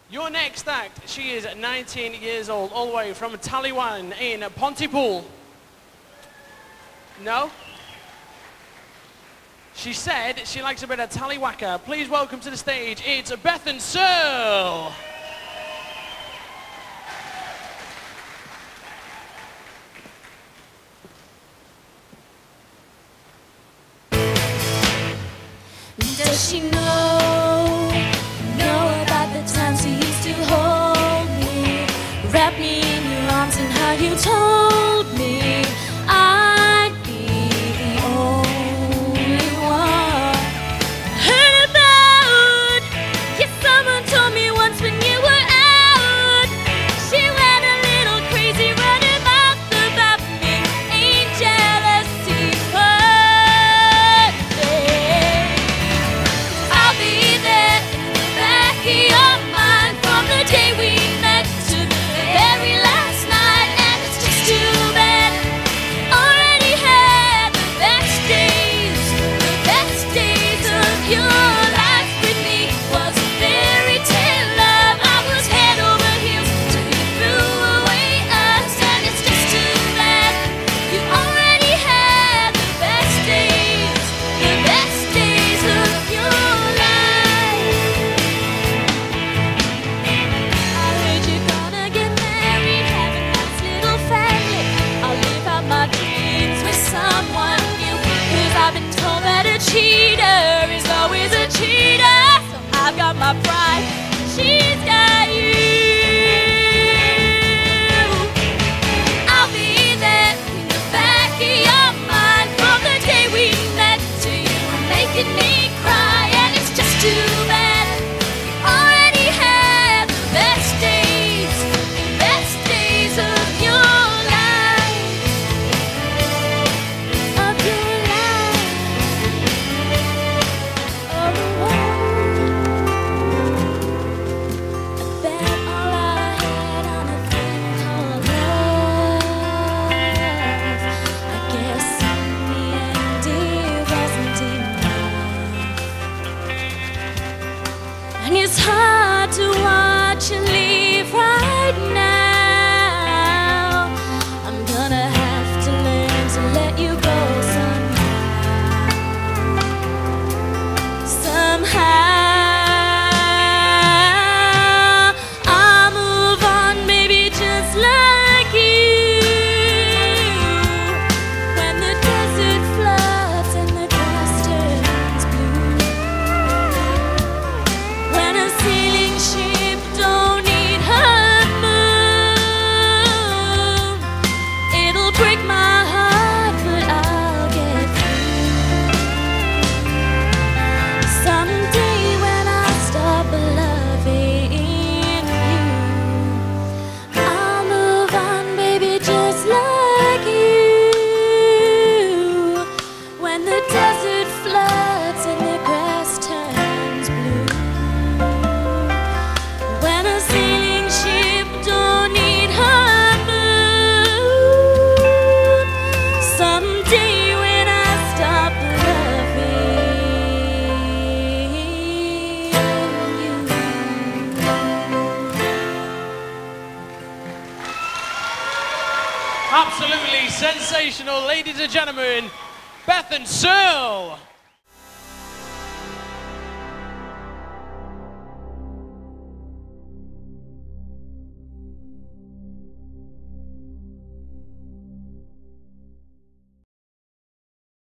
Your next act, she is 19 years old, all the way from Tallywan in Pontypool. No? She said she likes a bit of tallywhacker. Please welcome to the stage, it's Bethan Searle. Does she know about the times you used to hold me, wrap me in your arms, and how you told me I'd be the only one? Heard about, yes, someone told me once when you were out, she went a little crazy running mouth about me. Ain't jealousy perfect? I'll be there in the back of your mind from the day we met to the very last night, and it's just too bad. Already had the best days of your life with me. Was a fairy tale love. I was head over heels till you threw away us, and it's just too bad. You already had the best days of your life. I heard you're gonna get married, have a nice little family. I'll live out my dreams with someone new, 'cause I've been told that a cheater is always a cheater. So I've got my pride, she's got you. I'll be there in the back of your mind from the day we met to you making me cry, and it's just too bad. You already had the best days of your life, of your life. Oh, I bet all I had on a thing called love. I guess in the end it wasn't enough, and it's hard to watch you leave right now. I'm gonna have to learn to let you go somehow. I'll move on, baby, just like you. When the desert floods and the grass turns blue, when a sailing ship don't need her moon, it'll break my heart, but I'll get through. Someday when I stop loving you, I'll move on, baby, just like you. When the desert floods and the grass turns blue, when a sailing ship don't need her moon, someday when I stop loving you. Absolutely sensational, ladies and gentlemen, Bethan Searle.